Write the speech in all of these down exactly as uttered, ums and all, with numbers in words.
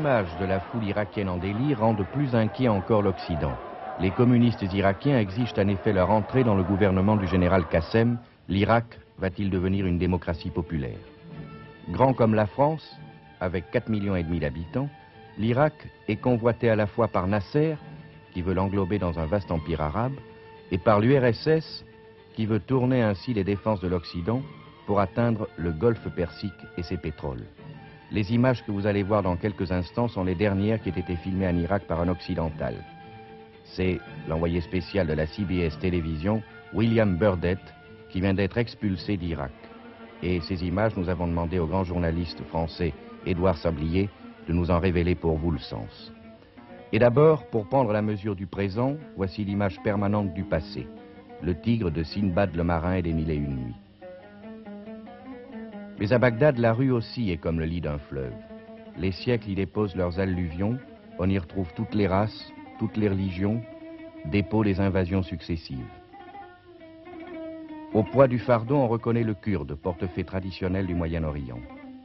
images de la foule irakienne en délire rendent plus inquiet encore l'Occident. Les communistes irakiens exigent en effet leur entrée dans le gouvernement du général Qassem. L'Irak va-t-il devenir une démocratie populaire? Grand comme la France, avec quatre millions et demi d'habitants, l'Irak est convoité à la fois par Nasser, qui veut l'englober dans un vaste empire arabe, et par l'U R S S, qui veut tourner ainsi les défenses de l'Occident pour atteindre le golfe Persique et ses pétroles. Les images que vous allez voir dans quelques instants sont les dernières qui aient été filmées en Irak par un occidental. C'est l'envoyé spécial de la C B S Télévision, William Burdett, qui vient d'être expulsé d'Irak. Et ces images, nous avons demandé au grand journaliste français Édouard Sablier de nous en révéler pour vous le sens. Et d'abord, pour prendre la mesure du présent, voici l'image permanente du passé. Le tigre de Sinbad le marin et des mille et une nuits. Mais à Bagdad, la rue aussi est comme le lit d'un fleuve. Les siècles y déposent leurs alluvions, on y retrouve toutes les races, toutes les religions, dépôt des invasions successives. Au poids du fardeau, on reconnaît le kurde, portefaix traditionnel du Moyen-Orient.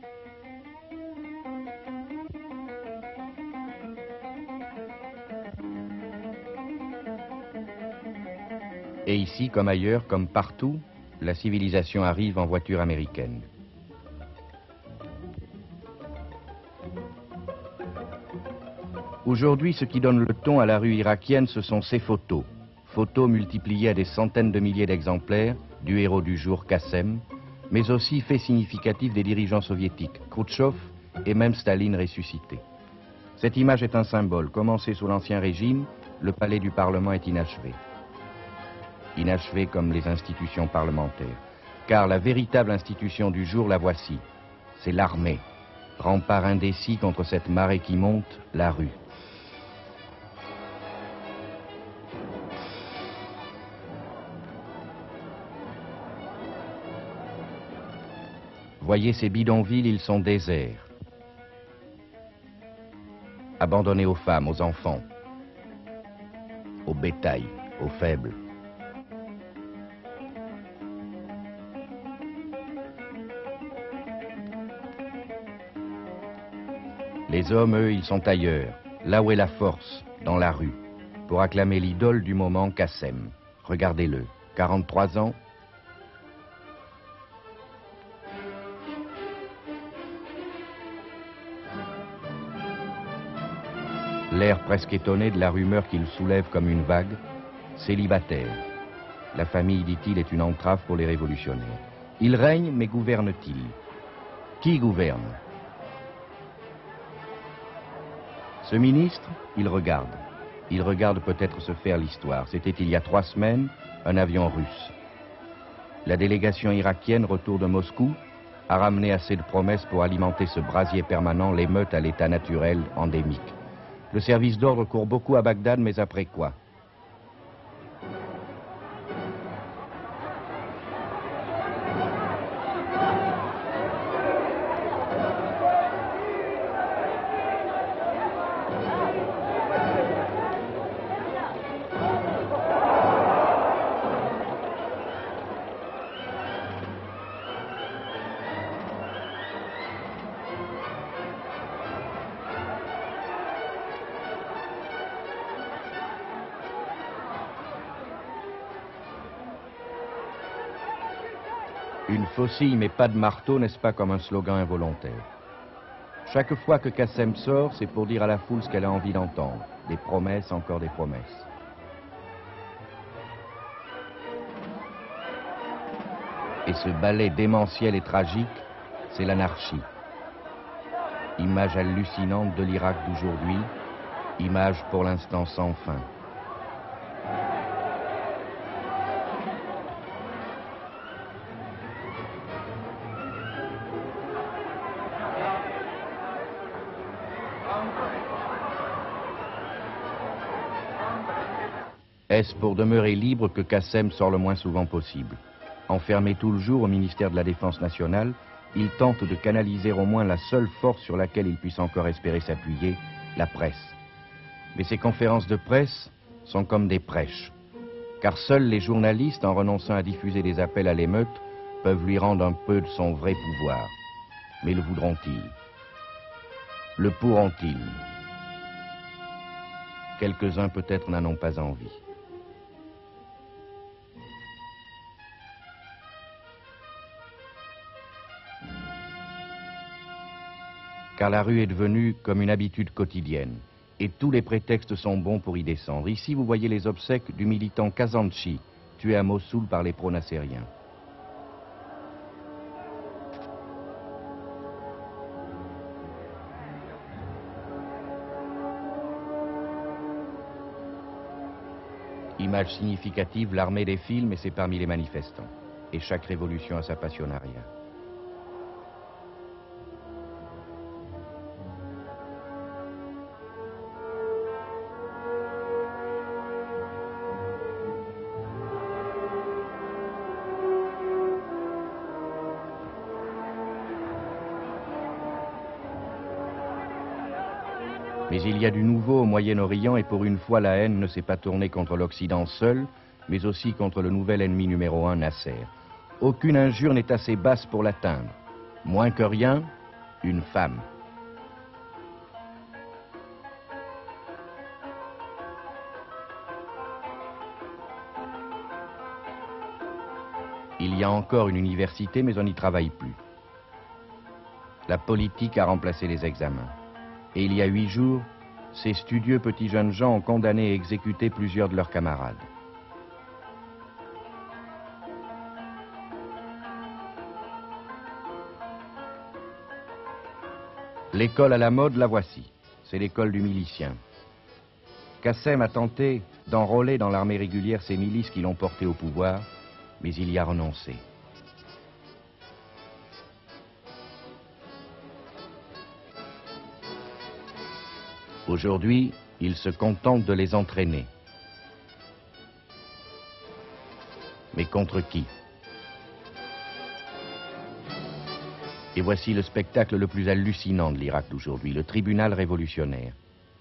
Et ici, comme ailleurs, comme partout, la civilisation arrive en voiture américaine. Aujourd'hui, ce qui donne le ton à la rue irakienne, ce sont ces photos. Photos multipliées à des centaines de milliers d'exemplaires du héros du jour Qassem, mais aussi faits significatifs des dirigeants soviétiques, Khrouchtchev et même Staline ressuscité. Cette image est un symbole. Commencé sous l'Ancien Régime, le palais du Parlement est inachevé. Inachevé comme les institutions parlementaires. Car la véritable institution du jour, la voici. C'est l'armée. Rempart indécis contre cette marée qui monte, la rue. Voyez ces bidonvilles, ils sont déserts. Abandonnés aux femmes, aux enfants, au bétail, aux faibles. Les hommes, eux, ils sont ailleurs, là où est la force, dans la rue, pour acclamer l'idole du moment, Qassem. Regardez-le, quarante-trois ans. L'air presque étonné de la rumeur qu'il soulève comme une vague, célibataire. La famille, dit-il, est une entrave pour les révolutionnaires. Il règne, mais gouverne-t-il? Qui gouverne? Ce ministre, il regarde. Il regarde peut-être se faire l'histoire. C'était il y a trois semaines, un avion russe. La délégation irakienne, retour de Moscou, a ramené assez de promesses pour alimenter ce brasier permanent, l'émeute à l'état naturel endémique. Le service d'ordre court beaucoup à Bagdad, mais après quoi? Une faucille mais pas de marteau, n'est-ce pas comme un slogan involontaire? Chaque fois que Qassem sort, c'est pour dire à la foule ce qu'elle a envie d'entendre. Des promesses, encore des promesses. Et ce ballet démentiel et tragique, c'est l'anarchie. Image hallucinante de l'Irak d'aujourd'hui, image pour l'instant sans fin. Est-ce pour demeurer libre que Qassem sort le moins souvent possible? Enfermé tout le jour au ministère de la Défense nationale, il tente de canaliser au moins la seule force sur laquelle il puisse encore espérer s'appuyer, la presse. Mais ces conférences de presse sont comme des prêches, car seuls les journalistes, en renonçant à diffuser des appels à l'émeute, peuvent lui rendre un peu de son vrai pouvoir. Mais le voudront-ils? Le pourront-ils? Quelques-uns peut-être n'en ont pas envie. Car la rue est devenue comme une habitude quotidienne, et tous les prétextes sont bons pour y descendre. Ici, vous voyez les obsèques du militant Kazanchi, tué à Mossoul par les pro-nassériens. Image significative, l'armée des films, et c'est parmi les manifestants. Et chaque révolution a sa passionnariat. Mais il y a du nouveau au Moyen-Orient et pour une fois la haine ne s'est pas tournée contre l'Occident seul, mais aussi contre le nouvel ennemi numéro un, Nasser. Aucune injure n'est assez basse pour l'atteindre. Moins que rien, une femme. Il y a encore une université, mais on n'y travaille plus. La politique a remplacé les examens. Et il y a huit jours, ces studieux petits jeunes gens ont condamné et exécuté plusieurs de leurs camarades. L'école à la mode, la voici. C'est l'école du milicien. Qassem a tenté d'enrôler dans l'armée régulière ces milices qui l'ont porté au pouvoir, mais il y a renoncé. Aujourd'hui, il se contente de les entraîner. Mais contre qui? Et voici le spectacle le plus hallucinant de l'Irak d'aujourd'hui, le tribunal révolutionnaire.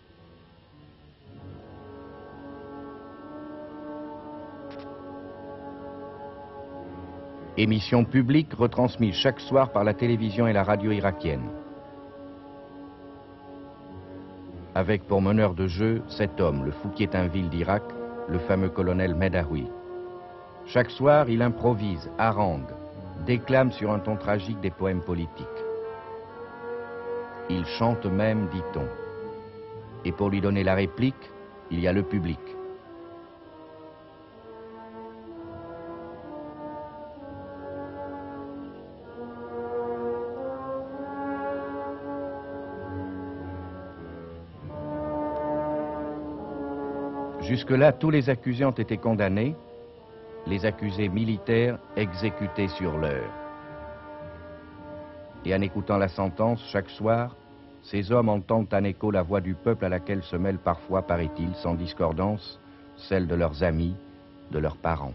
Émission publique retransmise chaque soir par la télévision et la radio irakienne. Avec pour meneur de jeu cet homme, le Fouquier-Tinville d'Irak, le fameux colonel Medahoui. Chaque soir, il improvise, harangue, déclame sur un ton tragique des poèmes politiques. Il chante même, dit-on. Et pour lui donner la réplique, il y a le public. Jusque-là, tous les accusés ont été condamnés, les accusés militaires exécutés sur l'heure. Et en écoutant la sentence, chaque soir, ces hommes entendent en écho la voix du peuple à laquelle se mêle parfois, paraît-il, sans discordance, celle de leurs amis, de leurs parents.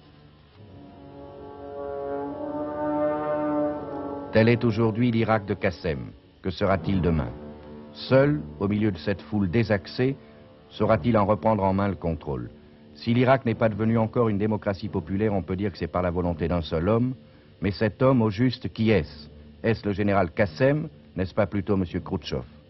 Tel est aujourd'hui l'Irak de Qassem. Que sera-t-il demain? Seul, au milieu de cette foule désaxée, saura-t-il en reprendre en main le contrôle? Si l'Irak n'est pas devenu encore une démocratie populaire, on peut dire que c'est par la volonté d'un seul homme, mais cet homme, au juste, qui est-ce? Est-ce le général Qassem? N'est-ce pas plutôt M. Khrouchtchev?